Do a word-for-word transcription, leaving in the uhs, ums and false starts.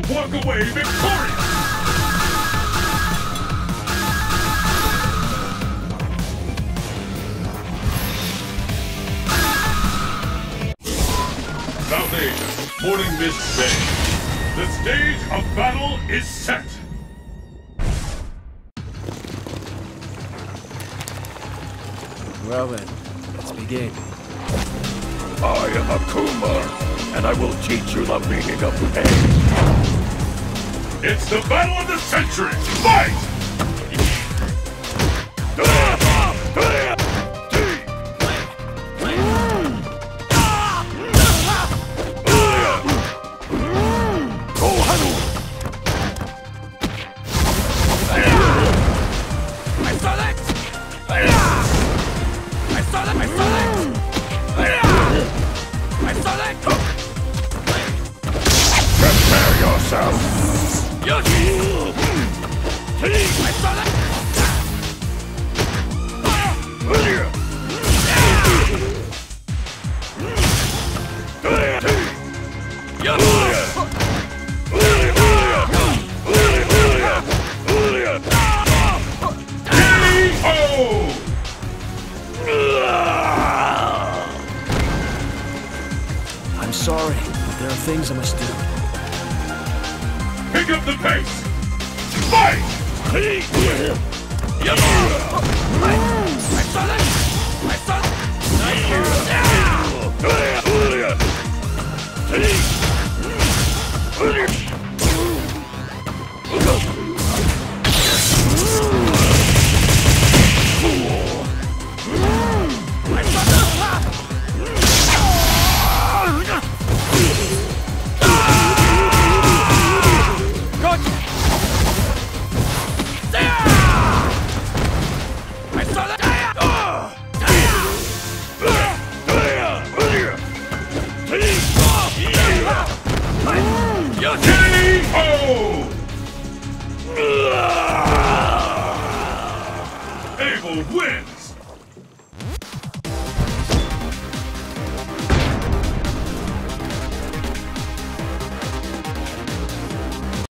walk away victorious! South Asia, Morning Mist Bay. The stage of battle is set! Well then, let's begin. I am Akuma, and I will teach you the meaning of pain. It's the battle of the century! Fight! Prepare yourself! I'm sorry, but there are things I must do. Pick up the pace! Fight! Abel wins!